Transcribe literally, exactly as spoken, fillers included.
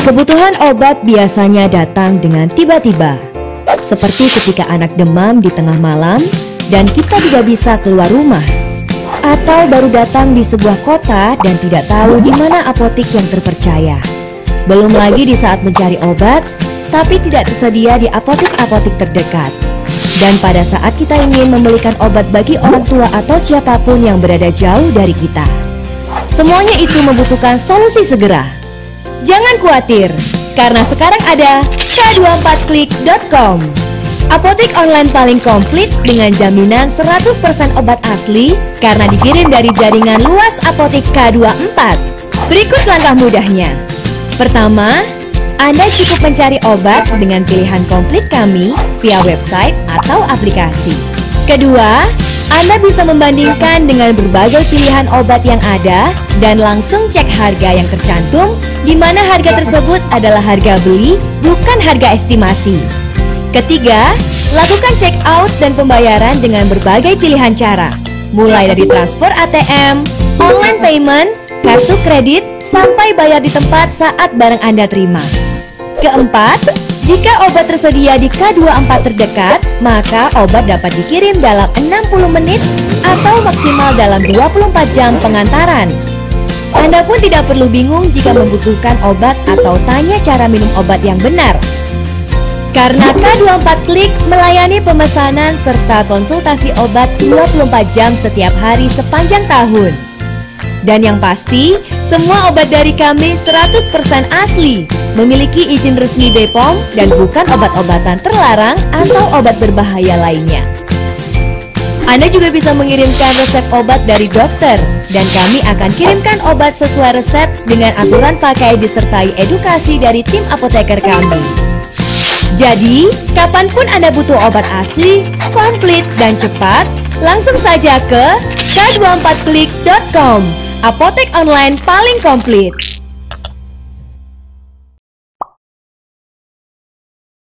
Kebutuhan obat biasanya datang dengan tiba-tiba, seperti ketika anak demam di tengah malam dan kita tidak bisa keluar rumah, atau baru datang di sebuah kota dan tidak tahu di mana apotik yang terpercaya. Belum lagi di saat mencari obat, tapi tidak tersedia di apotik-apotik terdekat. Dan pada saat kita ingin membelikan obat bagi orang tua atau siapapun yang berada jauh dari kita. Semuanya itu membutuhkan solusi segera. Jangan khawatir, karena sekarang ada K dua empat klik dot com, apotek online paling komplit dengan jaminan seratus persen obat asli karena dikirim dari jaringan luas apotek K dua puluh empat. Berikut langkah mudahnya. Pertama, Anda cukup mencari obat dengan pilihan komplit kami via website atau aplikasi. Kedua, Anda bisa membandingkan dengan berbagai pilihan obat yang ada dan langsung cek harga yang tercantum, di mana harga tersebut adalah harga beli, bukan harga estimasi. Ketiga, lakukan check out dan pembayaran dengan berbagai pilihan cara, mulai dari transfer A T M, online payment, kartu kredit, sampai bayar di tempat saat barang Anda terima. Keempat, jika obat tersedia di K dua puluh empat terdekat, maka obat dapat dikirim dalam enam puluh menit atau maksimal dalam dua puluh empat jam pengantaran. Anda pun tidak perlu bingung jika membutuhkan obat atau tanya cara minum obat yang benar. Karena K dua puluh empat Klik melayani pemesanan serta konsultasi obat dua puluh empat jam setiap hari sepanjang tahun. Dan yang pasti, semua obat dari kami seratus persen asli, memiliki izin resmi B P O M dan bukan obat-obatan terlarang atau obat berbahaya lainnya. Anda juga bisa mengirimkan resep obat dari dokter, dan kami akan kirimkan obat sesuai resep dengan aturan pakai disertai edukasi dari tim apoteker kami. Jadi, kapanpun Anda butuh obat asli, komplit, dan cepat, langsung saja ke K dua empat klik dot com, apotek online paling komplit.